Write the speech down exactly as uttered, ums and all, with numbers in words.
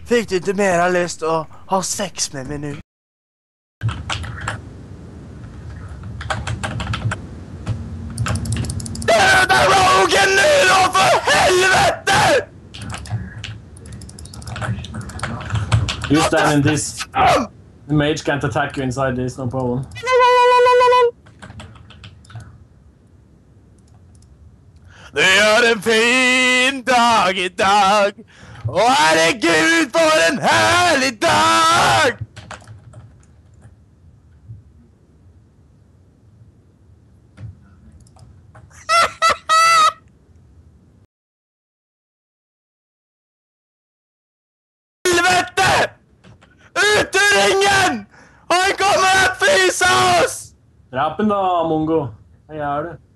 Fikk du ikke mer lyst å ha sex med meg nå? Død er Rogan nå da, for helvete! You stand in this. The mage can't attack you inside this, no problem. Det er en fin dag i dag. Å, herregud, for en herlig dag! Helvete! Ut ur ringen! Han kommer og fryser oss! Drap den da, Mongo. Hva gjør du?